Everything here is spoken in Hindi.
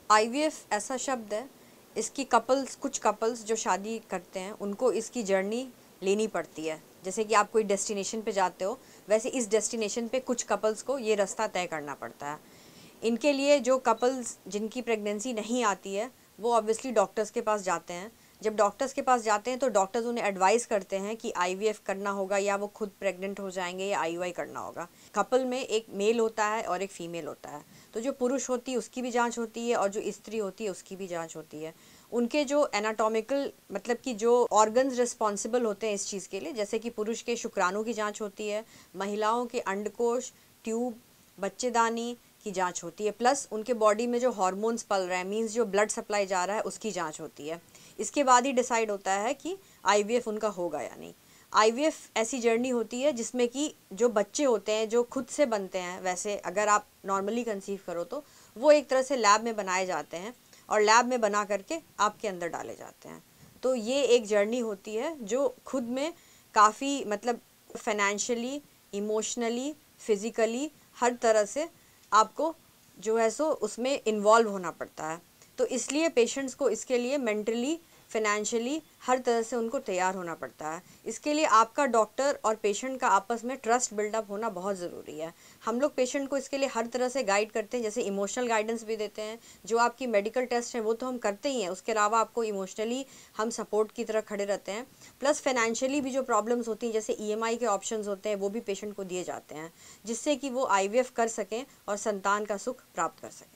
आईवीएफ ऐसा शब्द है, इसकी कुछ कपल्स जो शादी करते हैं उनको इसकी जर्नी लेनी पड़ती है। जैसे कि आप कोई डेस्टिनेशन पे जाते हो, वैसे इस डेस्टिनेशन पे कुछ कपल्स को ये रास्ता तय करना पड़ता है। इनके लिए जो कपल्स जिनकी प्रेगनेंसी नहीं आती है वो ऑब्वियसली डॉक्टर्स के पास जाते हैं। जब डॉक्टर्स के पास जाते हैं तो डॉक्टर्स उन्हें एडवाइस करते हैं कि आईवीएफ करना होगा या वो खुद प्रेग्नेंट हो जाएंगे या आईयूआई करना होगा। कपल में एक मेल होता है और एक फीमेल होता है, तो जो पुरुष होती है उसकी भी जांच होती है और जो स्त्री होती है उसकी भी जांच होती है। उनके जो एनाटॉमिकल मतलब कि जो ऑर्गन्स रिस्पॉन्सिबल होते हैं इस चीज़ के लिए, जैसे कि पुरुष के शुक्राणु की जांच होती है, महिलाओं के अंडकोश, ट्यूब, बच्चेदानी की जांच होती है, प्लस उनके बॉडी में जो हार्मोन्स पल रहा है, मींस जो ब्लड सप्लाई जा रहा है, उसकी जांच होती है। इसके बाद ही डिसाइड होता है कि आईवीएफ उनका होगा या नहीं। आईवीएफ ऐसी जर्नी होती है जिसमें कि जो बच्चे होते हैं जो खुद से बनते हैं, वैसे अगर आप नॉर्मली कंसीव करो तो वो एक तरह से लैब में बनाए जाते हैं और लैब में बना करके आपके अंदर डाले जाते हैं। तो ये एक जर्नी होती है जो खुद में काफ़ी मतलब फाइनेंशियली, इमोशनली, फिज़िकली हर तरह से आपको जो है सो उसमें इन्वॉल्व होना पड़ता है। तो इसलिए पेशेंट्स को इसके लिए मेंटली, फाइनेंशियली हर तरह से उनको तैयार होना पड़ता है। इसके लिए आपका डॉक्टर और पेशेंट का आपस में ट्रस्ट बिल्डअप होना बहुत ज़रूरी है। हम लोग पेशेंट को इसके लिए हर तरह से गाइड करते हैं, जैसे इमोशनल गाइडेंस भी देते हैं। जो आपकी मेडिकल टेस्ट हैं वो तो हम करते ही हैं, उसके अलावा आपको इमोशनली हम सपोर्ट की तरह खड़े रहते हैं। प्लस फाइनेंशियली भी जो प्रॉब्लम्स होती हैं, जैसे ईएमआई के ऑप्शंस होते हैं, वो भी पेशेंट को दिए जाते हैं, जिससे कि वो आईवीएफ कर सकें और संतान का सुख प्राप्त कर सकें।